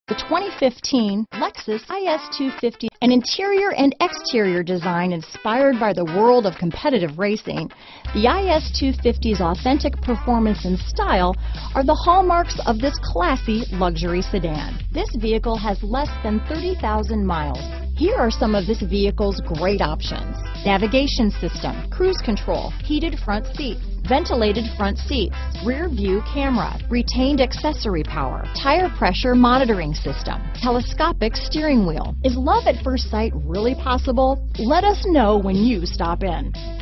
The 2015 Lexus IS250, an interior and exterior design inspired by the world of competitive racing, the IS250's authentic performance and style are the hallmarks of this classy luxury sedan. This vehicle has less than 30,000 miles. Here are some of this vehicle's great options: navigation system, cruise control, heated front seats, ventilated front seats, rear view camera, retained accessory power, tire pressure monitoring system, telescopic steering wheel. Is love at first sight really possible? Let us know when you stop in.